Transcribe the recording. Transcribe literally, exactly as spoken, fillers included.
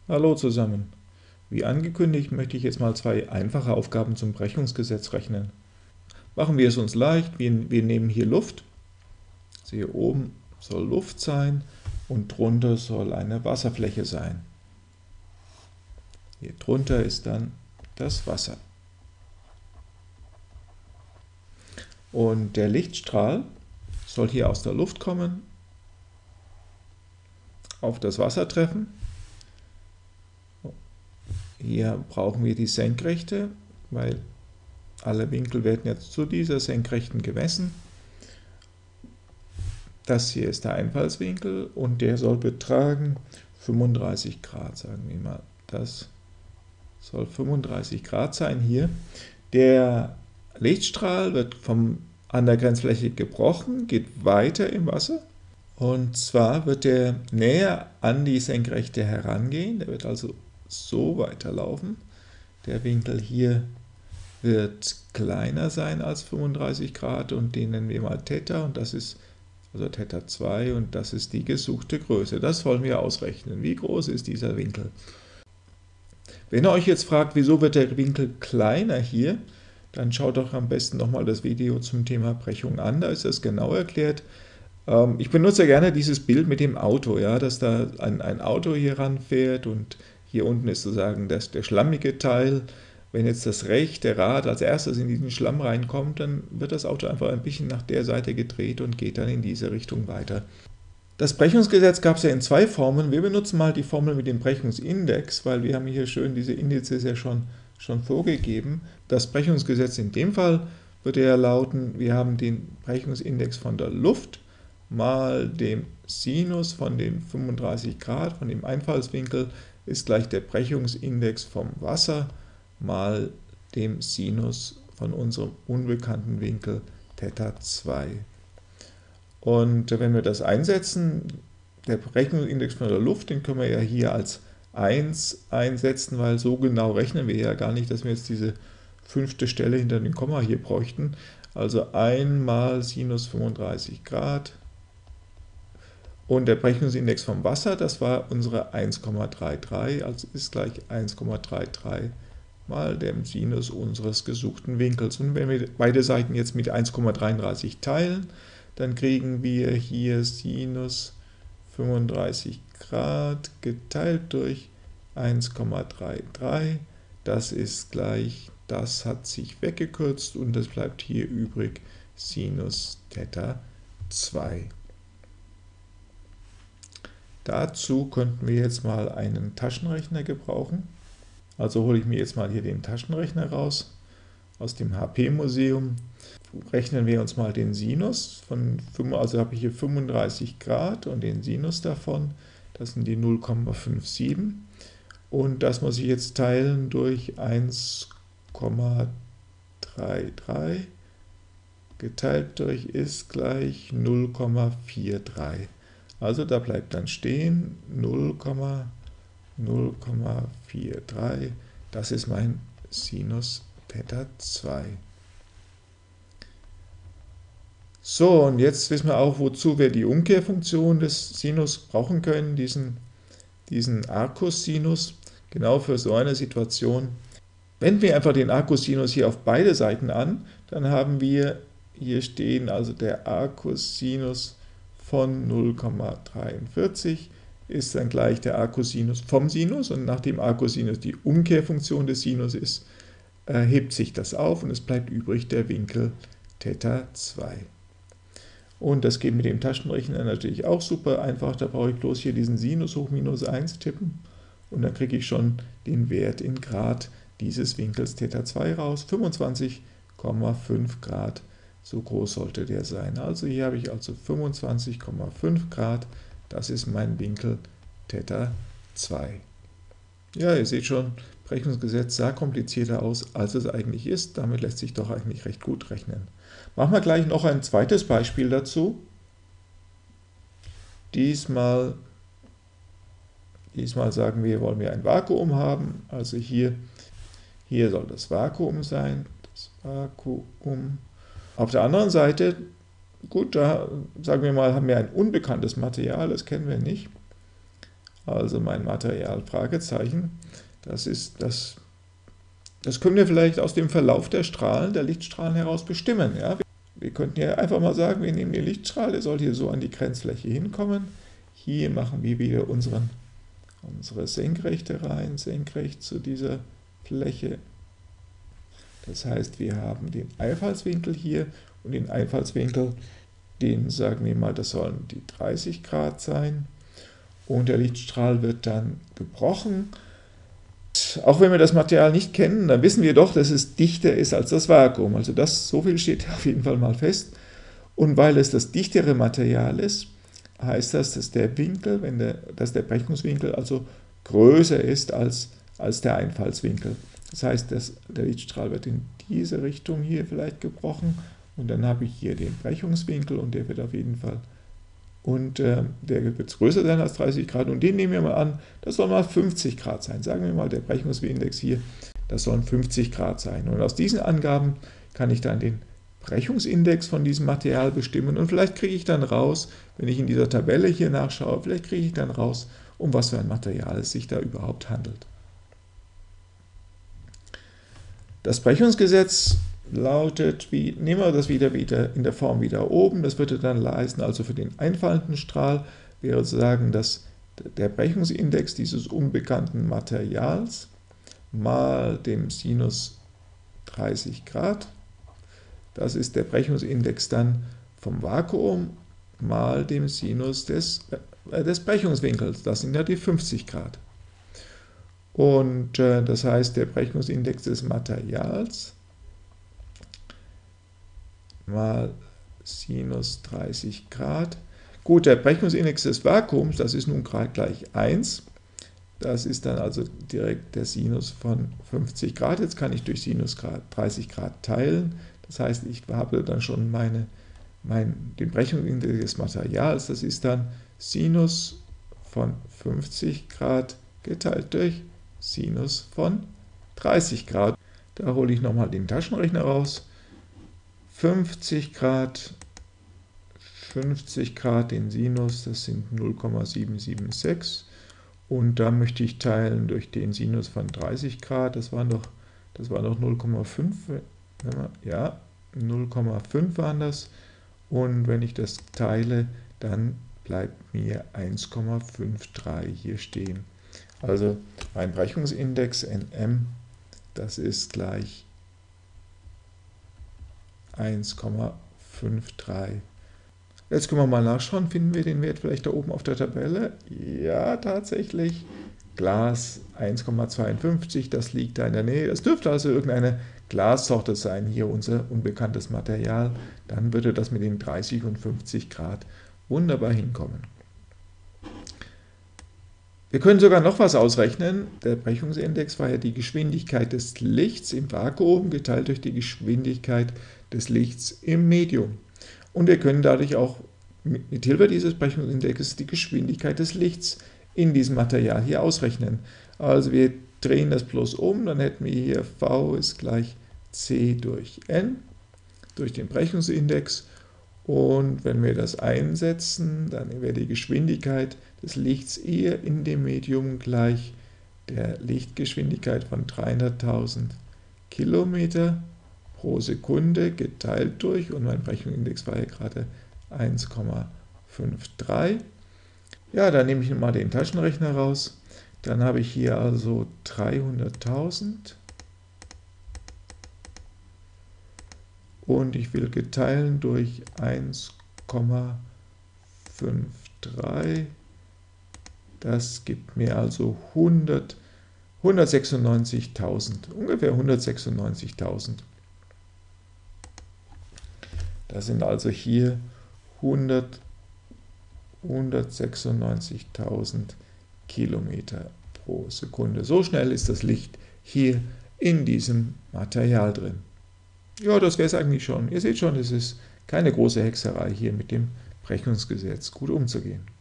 Hallo zusammen. Wie angekündigt möchte ich jetzt mal zwei einfache Aufgaben zum Brechungsgesetz rechnen. Machen wir es uns leicht, wir, wir nehmen hier Luft. Also hier oben soll Luft sein und drunter soll eine Wasserfläche sein. Hier drunter ist dann das Wasser. Und der Lichtstrahl soll hier aus der Luft kommen, auf das Wasser treffen. Hier brauchen wir die Senkrechte, weil alle Winkel werden jetzt zu dieser Senkrechten gemessen. Das hier ist der Einfallswinkel und der soll betragen fünfunddreißig Grad, sagen wir mal. Das soll fünfunddreißig Grad sein hier. Der Lichtstrahl wird vom, an der Grenzfläche gebrochen, geht weiter im Wasser. Und zwar wird er näher an die Senkrechte herangehen, der wird also so weiterlaufen. Der Winkel hier wird kleiner sein als fünfunddreißig Grad und den nennen wir mal Theta und das ist also Theta zwei und das ist die gesuchte Größe. Das wollen wir ausrechnen. Wie groß ist dieser Winkel? Wenn ihr euch jetzt fragt, wieso wird der Winkel kleiner hier, dann schaut doch am besten nochmal das Video zum Thema Brechung an, da ist das genau erklärt. Ähm, ich benutze gerne dieses Bild mit dem Auto, ja, dass da ein, ein Auto hier ranfährt und hier unten ist sozusagen das, der schlammige Teil. Wenn jetzt das rechte Rad als erstes in diesen Schlamm reinkommt, dann wird das Auto einfach ein bisschen nach der Seite gedreht und geht dann in diese Richtung weiter. Das Brechungsgesetz gab es ja in zwei Formen. Wir benutzen mal die Formel mit dem Brechungsindex, weil wir haben hier schön diese Indizes ja schon, schon vorgegeben. Das Brechungsgesetz in dem Fall würde ja lauten, wir haben den Brechungsindex von der Luft mal dem Sinus von den fünfunddreißig Grad, von dem Einfallswinkel, ist gleich der Brechungsindex vom Wasser mal dem Sinus von unserem unbekannten Winkel Theta zwei. Und wenn wir das einsetzen, der Brechungsindex von der Luft, den können wir ja hier als eins einsetzen, weil so genau rechnen wir ja gar nicht, dass wir jetzt diese fünfte Stelle hinter dem Komma hier bräuchten. Also eins mal Sinus fünfunddreißig Grad. Und der Brechungsindex vom Wasser, das war unsere eins Komma dreiunddreißig, also ist gleich eins Komma dreiunddreißig mal dem Sinus unseres gesuchten Winkels. Und wenn wir beide Seiten jetzt mit eins Komma dreiunddreißig teilen, dann kriegen wir hier Sinus fünfunddreißig Grad geteilt durch eins Komma dreiunddreißig. Das ist gleich, das hat sich weggekürzt und es bleibt hier übrig Sinus Theta zwei. Dazu könnten wir jetzt mal einen Taschenrechner gebrauchen. Also hole ich mir jetzt mal hier den Taschenrechner raus aus dem H P-Museum. Rechnen wir uns mal den Sinus von, also habe ich hier fünfunddreißig Grad und den Sinus davon, das sind die null Komma siebenundfünfzig und das muss ich jetzt teilen durch eins Komma dreiunddreißig geteilt durch ist gleich null Komma dreiundvierzig. Also da bleibt dann stehen null Komma vierunddreißig, das ist mein Sinus Theta zwei. So, und jetzt wissen wir auch, wozu wir die Umkehrfunktion des Sinus brauchen können, diesen, diesen Arcus-Sinus, genau für so eine Situation. Wenden wir einfach den Arcus-Sinus hier auf beide Seiten an, dann haben wir hier stehen also der Arcus-Sinus von null Komma dreiundvierzig ist dann gleich der Arcus-Sinus vom Sinus und nachdem Arcus-Sinus die Umkehrfunktion des Sinus ist, äh, hebt sich das auf und es bleibt übrig der Winkel Theta zwei. Und das geht mit dem Taschenrechner natürlich auch super einfach, da brauche ich bloß hier diesen Sinus hoch minus eins tippen und dann kriege ich schon den Wert in Grad dieses Winkels Theta zwei raus, fünfundzwanzig Komma fünf Grad, so groß sollte der sein. Also hier habe ich also fünfundzwanzig Komma fünf Grad, das ist mein Winkel Theta zwei. Ja, ihr seht schon, Brechungsgesetz sah komplizierter aus, als es eigentlich ist. Damit lässt sich doch eigentlich recht gut rechnen. Machen wir gleich noch ein zweites Beispiel dazu. Diesmal, diesmal sagen wir, wollen wir ein Vakuum haben. Also hier, hier soll das Vakuum sein. Das Vakuum. Auf der anderen Seite, gut, da sagen wir mal, haben wir ein unbekanntes Material, das kennen wir nicht. Also mein Material, Fragezeichen, das ist das, das können wir vielleicht aus dem Verlauf der Strahlen, der Lichtstrahlen heraus bestimmen. Ja? Wir könnten ja einfach mal sagen, wir nehmen den Lichtstrahl, der soll hier so an die Grenzfläche hinkommen. Hier machen wir wieder unseren, unsere Senkrechte rein, senkrecht zu dieser Fläche. Das heißt, wir haben den Einfallswinkel hier und den Einfallswinkel, den sagen wir mal, das sollen die dreißig Grad sein. Und der Lichtstrahl wird dann gebrochen. Auch wenn wir das Material nicht kennen, dann wissen wir doch, dass es dichter ist als das Vakuum. Also das, so viel steht auf jeden Fall mal fest. Und weil es das dichtere Material ist, heißt das, dass der Winkel, wenn der, dass der Brechungswinkel also größer ist als, als der Einfallswinkel. Das heißt, dass der Lichtstrahl wird in diese Richtung hier vielleicht gebrochen und dann habe ich hier den Brechungswinkel und der wird auf jeden Fall, und äh, der wird größer sein als dreißig Grad und den nehmen wir mal an, das soll mal fünfzig Grad sein. Sagen wir mal, der Brechungsindex hier, das sollen fünfzig Grad sein. Und aus diesen Angaben kann ich dann den Brechungsindex von diesem Material bestimmen und vielleicht kriege ich dann raus, wenn ich in dieser Tabelle hier nachschaue, vielleicht kriege ich dann raus, um was für ein Material es sich da überhaupt handelt. Das Brechungsgesetz lautet, wie, nehmen wir das wieder, wieder in der Form wieder oben, das würde dann heißen, also für den einfallenden Strahl wäre zu sagen, dass der Brechungsindex dieses unbekannten Materials mal dem Sinus dreißig Grad, das ist der Brechungsindex dann vom Vakuum mal dem Sinus des, äh, des Brechungswinkels, das sind ja die fünfzig Grad. Und äh, das heißt, der Brechungsindex des Materials mal Sinus dreißig Grad. Gut, der Brechungsindex des Vakuums, das ist nun gerade gleich eins. Das ist dann also direkt der Sinus von fünfzig Grad. Jetzt kann ich durch Sinus dreißig Grad teilen. Das heißt, ich habe dann schon meine, mein, den Brechungsindex des Materials. Das ist dann Sinus von fünfzig Grad geteilt durch Sinus von dreißig Grad. Da hole ich nochmal den Taschenrechner raus. fünfzig Grad, fünfzig Grad den Sinus, das sind null Komma sieben sieben sechs. Und da möchte ich teilen durch den Sinus von dreißig Grad, das waren doch, das war doch null Komma fünf. Ja, null Komma fünf waren das. Und wenn ich das teile, dann bleibt mir eins Komma drei fünf hier stehen. Also mein Brechungsindex N M, das ist gleich eins Komma drei fünf. Jetzt können wir mal nachschauen, finden wir den Wert vielleicht da oben auf der Tabelle? Ja, tatsächlich. Glas eins Komma zweiundfünfzig, das liegt da in der Nähe. Das dürfte also irgendeine Glassorte sein, hier unser unbekanntes Material. Dann würde das mit den dreißig und fünfzig Grad wunderbar hinkommen. Wir können sogar noch was ausrechnen. Der Brechungsindex war ja die Geschwindigkeit des Lichts im Vakuum geteilt durch die Geschwindigkeit des Lichts im Medium. Und wir können dadurch auch mit Hilfe dieses Brechungsindexes die Geschwindigkeit des Lichts in diesem Material hier ausrechnen. Also wir drehen das bloß um, dann hätten wir hier V ist gleich C durch N, durch den Brechungsindex. Und wenn wir das einsetzen, dann wäre die Geschwindigkeit des Lichts eher in dem Medium gleich der Lichtgeschwindigkeit von dreihunderttausend Kilometer pro Sekunde geteilt durch, und mein Brechungsindex war ja gerade eins Komma drei fünf. Ja, dann nehme ich mal den Taschenrechner raus. Dann habe ich hier also dreihunderttausend. Und ich will geteilt durch eins Komma drei fünf. Das gibt mir also hundert, hundertsechsundneunzigtausend, ungefähr hundertsechsundneunzigtausend. Das sind also hier hundert, hundertsechsundneunzigtausend Kilometer pro Sekunde. So schnell ist das Licht hier in diesem Material drin. Ja, das wäre es eigentlich schon. Ihr seht schon, es ist keine große Hexerei, hier mit dem Brechungsgesetz gut umzugehen.